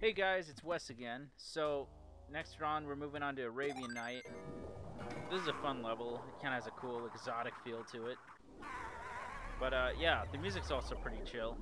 Hey guys, it's Wes again. So, next round we're moving on to Arabian Night. This is a fun level. It kind of has a cool exotic feel to it. But yeah, the music's also pretty chill.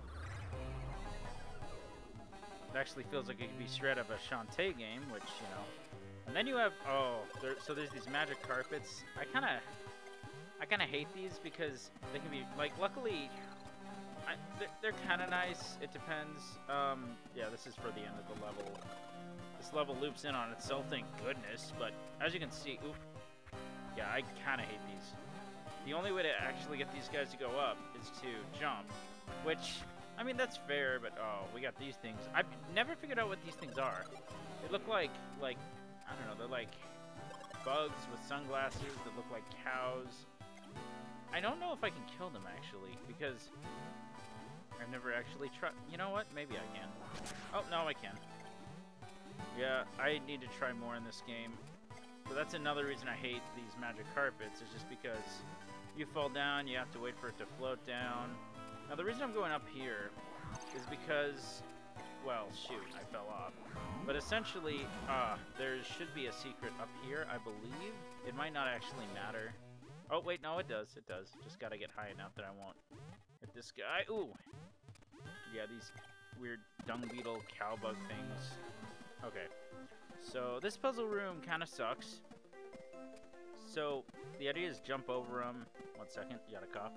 It actually feels like it could be straight up a Shantae game, which, you know. And then you have, so there's these magic carpets. I kind of hate these because they can be, like, luckily, they're kind of nice. It depends. Yeah, this is for the end of the level. This level loops in on itself, thank goodness. But as you can see, oop, yeah, I kind of hate these. The only way to actually get these guys to go up is to jump, which, I mean, that's fair, but oh, we got these things. I've never figured out what these things are. They look like, I don't know, they're like bugs with sunglasses that look like cows. I don't know if I can kill them, actually, because I've never actually tried. You know what? Maybe I can. Oh, no, I can. Yeah, I need to try more in this game. So that's another reason I hate these magic carpets, is just because you fall down, you have to wait for it to float down. Now, the reason I'm going up here is because, well, shoot, I fell off. But essentially, there should be a secret up here, I believe. It might not actually matter. Oh, wait, no, it does. It does. Just gotta get high enough that I won't hit this guy. Ooh. Yeah, these weird dung beetle cowbug things. Okay. So, this puzzle room kind of sucks. So, the idea is jump over them. 1 second, you got a cough.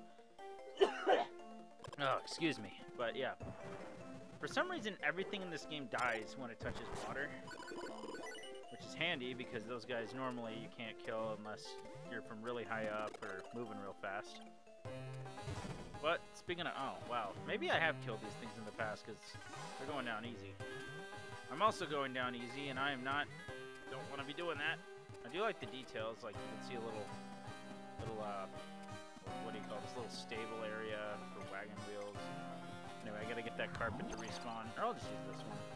Oh, excuse me. But, yeah. For some reason, everything in this game dies when it touches water. Which is handy, because those guys normally you can't kill unless you're from really high up or moving real fast. But, speaking of... Oh, wow. Maybe I have killed these things in the past, because they're going down easy. I'm also going down easy, and I am not... Don't want to be doing that. I do like the details, like you can see a little, what do you call this, little stable area for wagon wheels. Anyway, I gotta get that carpet to respawn, or I'll just use this one.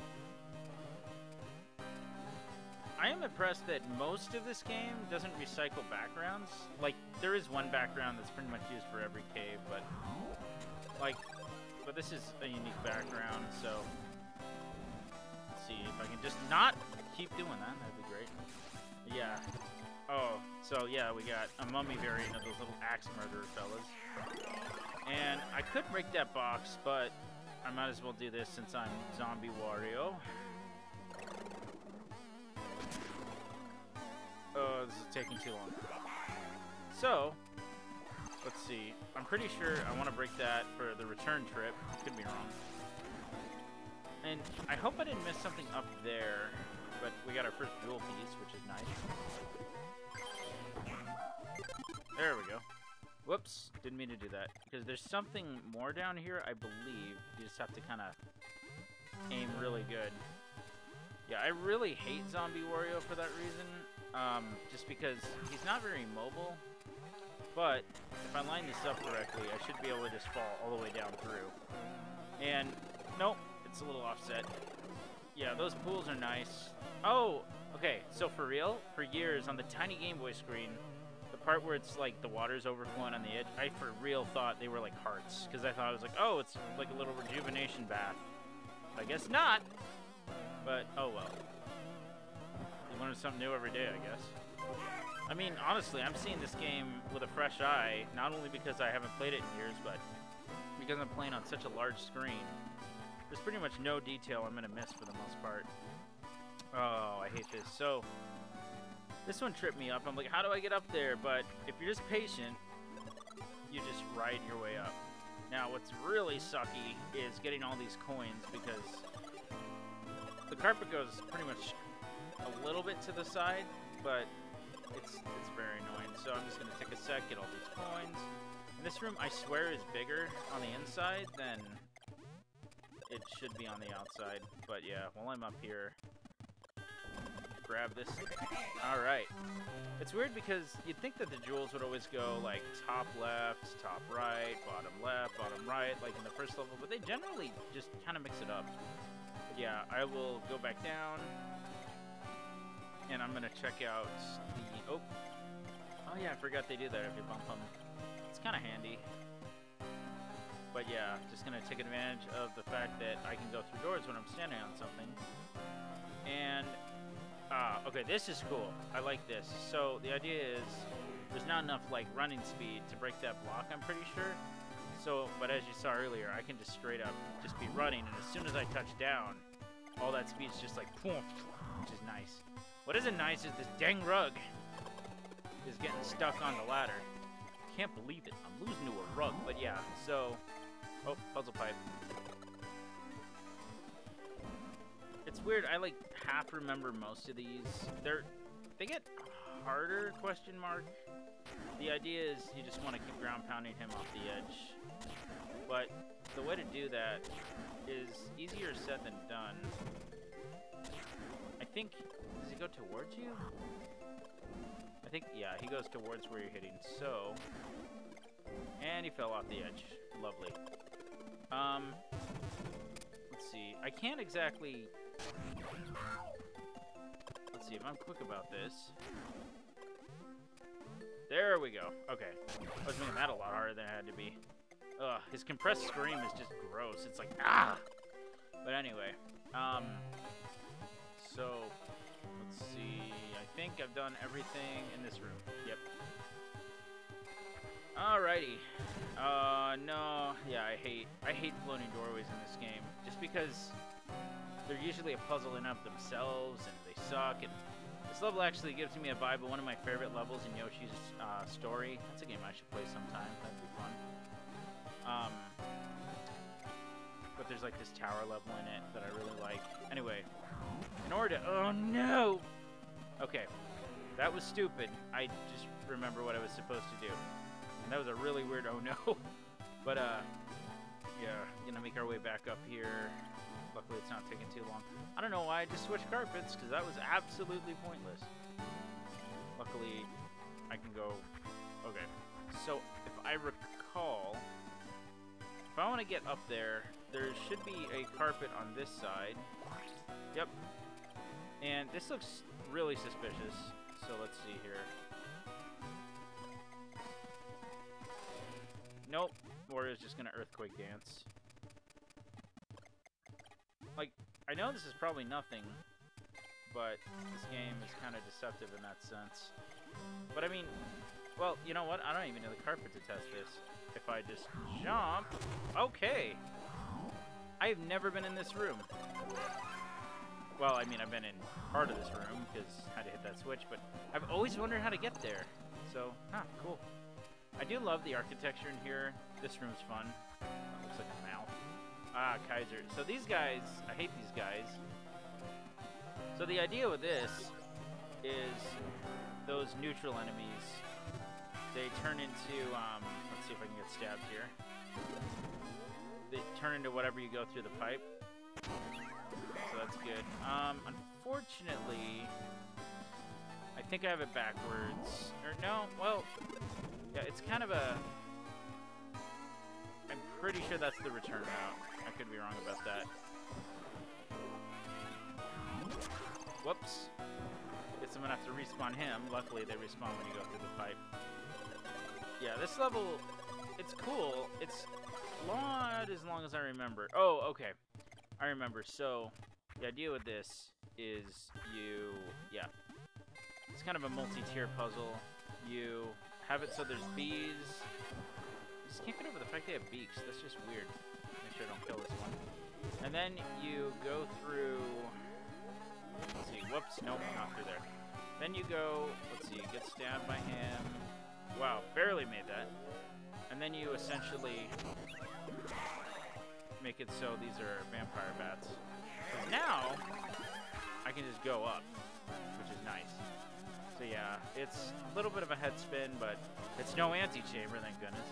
I am impressed that most of this game doesn't recycle backgrounds. Like, there is one background that's pretty much used for every cave, but, like, but this is a unique background, so let's see if I can just not keep doing that. That'd be great. Yeah. Oh, so yeah, we got a mummy variant of those little axe murderer fellas. And I could break that box, but I might as well do this since I'm Zombie Wario. Oh, this is taking too long. So, let's see. I'm pretty sure I want to break that for the return trip. Could be wrong. And I hope I didn't miss something up there. But we got our first jewel piece, which is nice. There we go. Whoops, didn't mean to do that. Because there's something more down here, I believe. You just have to kind of aim really good. Yeah, I really hate Zombie Wario for that reason. Just because he's not very mobile. But if I line this up correctly, I should be able to just fall all the way down through. And, nope, it's a little offset. Yeah, those pools are nice. Oh, okay, so for real, for years on the tiny Game Boy screen, the part where it's like the water's overflowing on the edge, I for real thought they were like hearts, because I thought it was like, oh, it's like a little rejuvenation bath. But I guess not. But, oh well. You learn something new every day, I guess. I mean, honestly, I'm seeing this game with a fresh eye, not only because I haven't played it in years, but because I'm playing on such a large screen. There's pretty much no detail I'm going to miss for the most part. Oh, I hate this. So, this one tripped me up. I'm like, how do I get up there? But if you're just patient, you just ride your way up. Now, what's really sucky is getting all these coins, because the carpet goes pretty much a little bit to the side, but it's very annoying. So I'm just going to take a sec, get all these coins. And this room, I swear, is bigger on the inside than it should be on the outside. But yeah, while I'm up here, grab this. Alright. It's weird because you'd think that the jewels would always go like top left, top right, bottom left, bottom right, like in the first level, but they generally just kind of mix it up. But yeah, I will go back down, and I'm going to check out the... Oh yeah, I forgot they do that if you bump them. It's kind of handy. But yeah, just gonna take advantage of the fact that I can go through doors when I'm standing on something. And, okay, this is cool. I like this. So the idea is there's not enough, like, running speed to break that block, I'm pretty sure. So, but as you saw earlier, I can just straight up just be running, and as soon as I touch down, all that speed's just like, poof, which is nice. What isn't nice is this dang rug is getting stuck on the ladder. Can't believe it. I'm losing to a rug, but yeah, so... Oh, puzzle pipe. It's weird, I like half remember most of these. They get harder, question mark. The idea is you just want to keep ground pounding him off the edge. But the way to do that is easier said than done. I think, does he go towards you? I think, yeah, he goes towards where you're hitting, so. And he fell off the edge. Lovely. Let's see, I can't exactly, let's see if I'm quick about this. There we go. Okay. I was making that a lot harder than it had to be. Ugh, his compressed scream is just gross. It's like, ah! But anyway, so, let's see. I think I've done everything in this room. Yep. Alrighty. No, yeah, I hate floating doorways in this game. Just because they're usually a puzzle in of themselves, and they suck, and this level actually gives me a vibe of one of my favorite levels in Yoshi's Story. That's a game I should play sometime. That'd be fun. But there's like this tower level in it that I really like. Anyway, in order to... Oh, no! Okay, that was stupid. I just remember what I was supposed to do. And that was a really weird oh no. But, yeah, gonna make our way back up here. Luckily, it's not taking too long. I don't know why I just switched carpets, because that was absolutely pointless. Luckily, I can go... Okay, so if I recall, if I want to get up there, there should be a carpet on this side. Yep. And this looks really suspicious, so let's see here. Nope. Wario's just gonna earthquake dance. Like, I know this is probably nothing, but this game is kind of deceptive in that sense. But I mean, well, you know what? I don't even know the carpet to test this. If I just jump... Okay! I have never been in this room. Well, I mean, I've been in part of this room, because I had to hit that switch, but I've always wondered how to get there. So, cool. I do love the architecture in here. This room's fun. It looks like a mouth. Ah, Kaiser. So these guys, I hate these guys. So the idea with this is those neutral enemies, they turn into, let's see if I can get stabbed here. They turn into whatever you go through the pipe. So that's good. Unfortunately, I think I have it backwards. Or no, well, yeah, it's kind of a... I'm pretty sure that's the return route. I could be wrong about that. Whoops. Guess I'm gonna have to respawn him. Luckily, they respawn when you go through the pipe. Yeah, this level, it's cool. It's not as long as I remember. Oh, okay. I remember. So, the idea with this is you... Yeah. It's kind of a multi-tier puzzle. You have it so there's bees. I just can't get over the fact they have beaks. That's just weird. Make sure I don't kill this one. And then you go through... Let's see. Whoops. Nope, not through there. Then you go... Let's see. Get stabbed by him. Wow, barely made that. And then you essentially make it so these are vampire bats. But now, I can just go up, which is nice. So yeah, it's a little bit of a head spin, but it's no anti-chamber, thank goodness.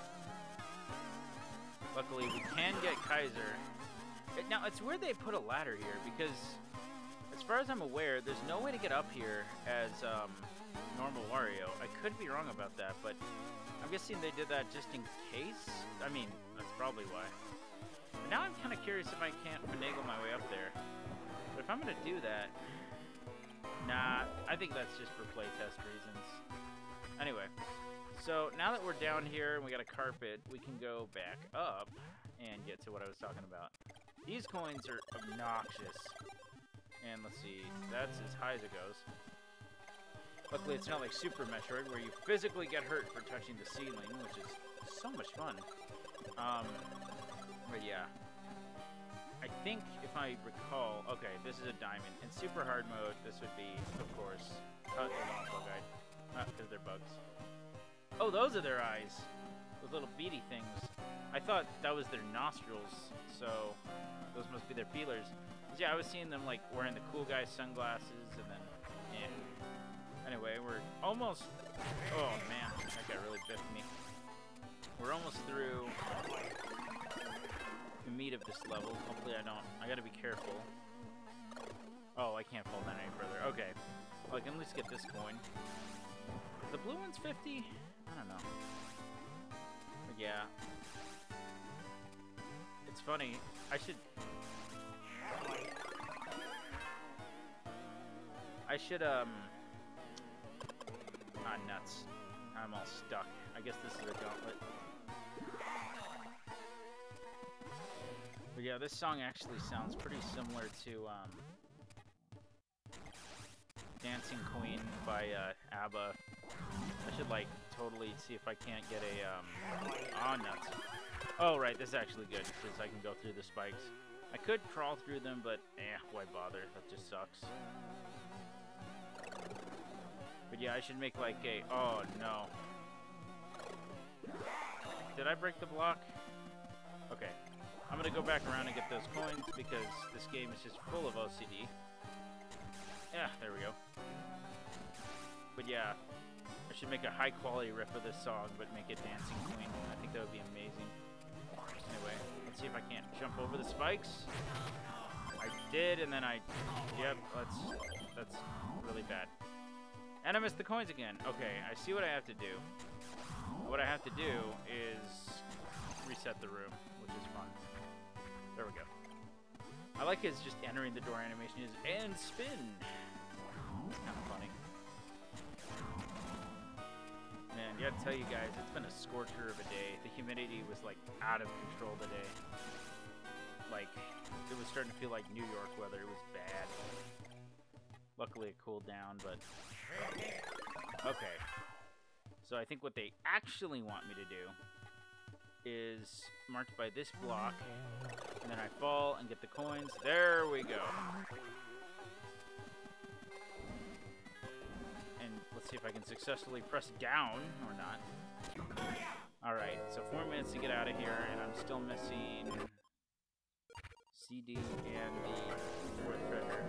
Luckily, we can get Kaiser. Now, it's weird they put a ladder here, because as far as I'm aware, there's no way to get up here as normal Wario. I could be wrong about that, but I'm guessing they did that just in case? I mean, that's probably why. But now I'm kind of curious if I can't finagle my way up there. But if I'm going to do that... Nah, I think that's just for playtest reasons. Anyway, So now that we're down here and we got a carpet, we can go back up and get to what I was talking about. These coins are obnoxious. And let's see, that's as high as it goes. Luckily, it's not like Super Metroid, where you physically get hurt for touching the ceiling, which is so much fun. But yeah. I think, if I recall, okay, this is a diamond. In Super Hard mode, this would be, of course, cut the longbow guide. Because they're bugs. Oh, those are their eyes. Those little beady things. I thought that was their nostrils, so those must be their feelers. Yeah, I was seeing them, like, wearing the cool guy sunglasses, and then, yeah. Anyway, we're almost... Oh, man, that guy really biffed me. We're almost through the meat of this level. Hopefully I don't... I gotta be careful. Oh, I can't fall down any further. Okay. Well, I can at least get this coin. The blue one's 50? I don't know. But yeah. It's funny. I should... Ah, nuts. I'm all stuck. I guess this is a gauntlet. But yeah, this song actually sounds pretty similar to, Dancing Queen by, ABBA. I should, like, totally see if I can't get a, ah, nuts. Oh, right, this is actually good, because I can go through the spikes. I could crawl through them, but, why bother? That just sucks. But yeah, I should make, like, a... Oh, no. Did I break the block? Okay. I'm gonna go back around and get those coins, because this game is just full of OCD. Yeah, there we go. But yeah, I should make a high-quality riff of this song, but make it Dancing Queen. I think that would be amazing. Anyway, let's see if I can't jump over the spikes. I did, and then Yep, that's really bad. And I missed the coins again. Okay, I see what I have to do. What I have to do is reset the room, which is fun. There we go. I like his just entering the door animation is and spin. It's kind of funny. Man, you gotta tell you guys, it's been a scorcher of a day. The humidity was like out of control today. Like, it was starting to feel like New York weather. It was bad. Luckily it cooled down, but... Okay. So I think what they actually want me to do is marked by this block, and then I fall and get the coins. There we go. And let's see if I can successfully press down or not. Alright, so 4 minutes to get out of here, and I'm still missing CD and the fourth treasure.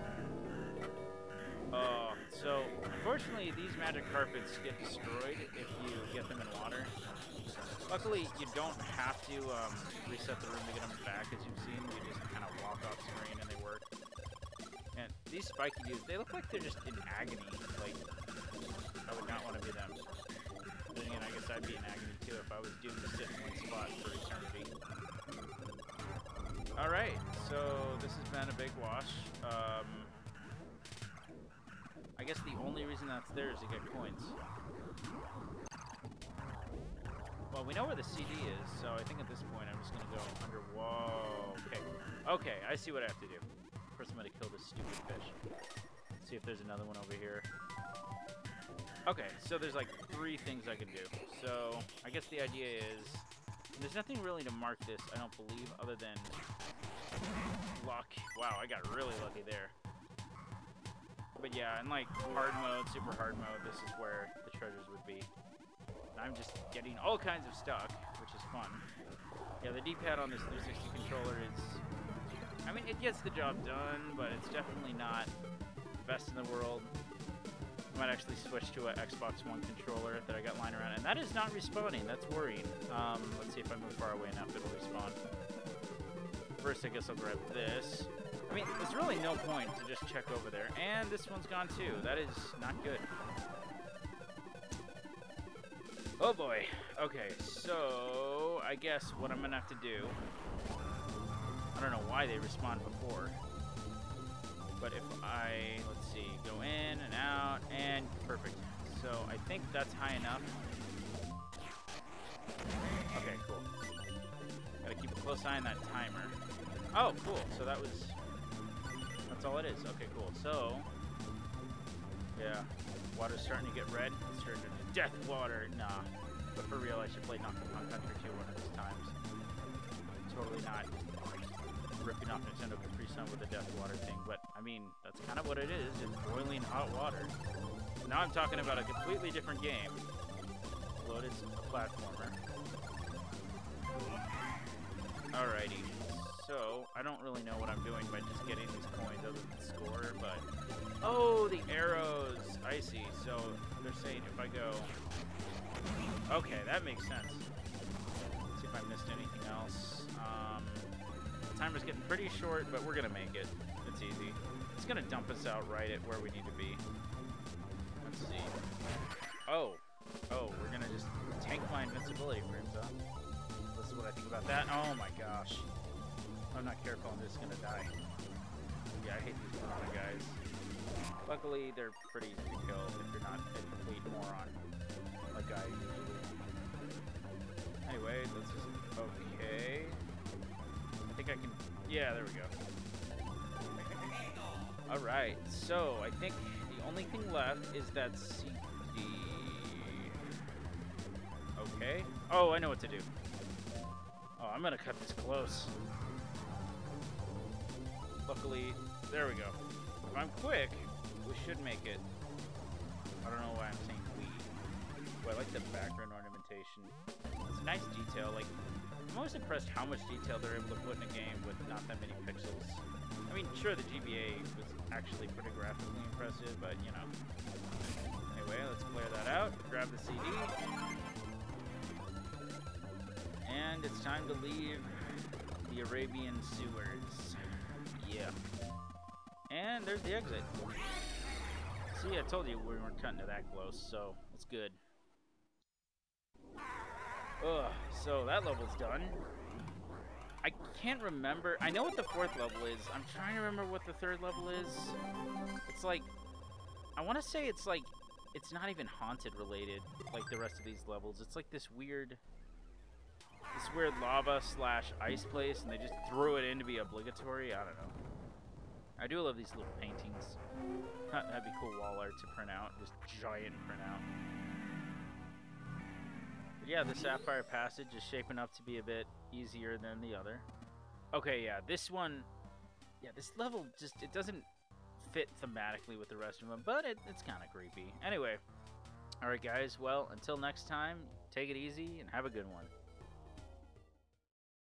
So unfortunately these magic carpets get destroyed if you get them in water. Luckily you don't have to reset the room to get them back, as you've seen. You just kind of walk off screen and they work. And these spiky dudes, they look like they're just in agony. Like, I would not want to be them. Then again, I guess I'd be in agony too if I was doomed to sit in one spot for eternity. Alright, so this has been a big wash. I guess the only reason that's there is to get coins. Well, we know where the CD is, so I think at this point I'm just gonna go under. Whoa. Okay. Okay, I see what I have to do. First, I'm gonna kill this stupid fish. See if there's another one over here. Okay, so there's like 3 things I can do. So I guess the idea is there's nothing really to mark this, I don't believe, other than luck. Wow, I got really lucky there. But yeah, in like hard mode, super hard mode, this is where the treasures would be. And I'm just getting all kinds of stuff, which is fun. Yeah, the D-pad on this 360 controller is... I mean, it gets the job done, but it's definitely not the best in the world. I might actually switch to an Xbox One controller that I got lying around. And that is not respawning, that's worrying. Let's see if I move far away enough, it'll respawn. First, I guess I'll grab this. I mean, there's really no point to just check over there. And this one's gone too. That is not good. Oh boy. Okay, so I guess what I'm gonna have to do... I don't know why they respawned before. But if I, let's see, go in and out, and perfect. So I think that's high enough. Okay, cool. Gotta keep a close eye on that timer. Oh, cool. So that's all it is. Okay, cool. So, yeah, water's starting to get red. It's turned into death water. Nah, but for real, I should play Donkey Kong Country 2 one of these times. Totally not ripping off Nintendo Capri Sun with the death water thing, but I mean, that's kind of what it is. It's boiling hot water. Now I'm talking about a completely different game. Loaded platformer. Alrighty. So, I don't really know what I'm doing by just getting these coins other than score, but... Oh, the arrows! I see. So, they're saying if I go... Okay, that makes sense. Let's see if I missed anything else. The timer's getting pretty short, but we're gonna make it. It's easy. It's gonna dump us out right at where we need to be. Let's see. Oh, we're gonna just tank my invincibility frames, huh? This is what I think about that. Oh my gosh. If I'm not careful, I'm just gonna die. Yeah, I hate these piranha guys. Luckily, they're pretty easy to kill if you're not a complete moron, like I usually am. Anyway, let's just... Okay. I think I can... Yeah, there we go. Alright, so I think the only thing left is that CD... Okay. Oh, I know what to do. Oh, I'm gonna cut this close. Luckily, there we go. If I'm quick, we should make it. I don't know why I'm saying we. Well, I like the background ornamentation. It's a nice detail. Like, I'm always impressed how much detail they're able to put in a game with not that many pixels. I mean, sure, the GBA was actually pretty graphically impressive, but, you know. Anyway, let's clear that out. Grab the CD. And it's time to leave the Arabian sewers. Yeah. And there's the exit. See, I told you we weren't cutting to that close, so it's good. Ugh, so that level's done. I can't remember. I know what the fourth level is. I'm trying to remember what the third level is. It's like, I want to say it's like, it's not even haunted related like the rest of these levels. It's like this weird lava / ice place, and they just threw it in to be obligatory. I don't know. I do love these little paintings. That'd be cool wall art to print out. Just giant printout. But yeah, the Sapphire Passage is shaping up to be a bit easier than the other. Okay, yeah, this one... Yeah, this level just... It doesn't fit thematically with the rest of them, but it's kind of creepy. Anyway. Alright, guys. Well, until next time, take it easy and have a good one.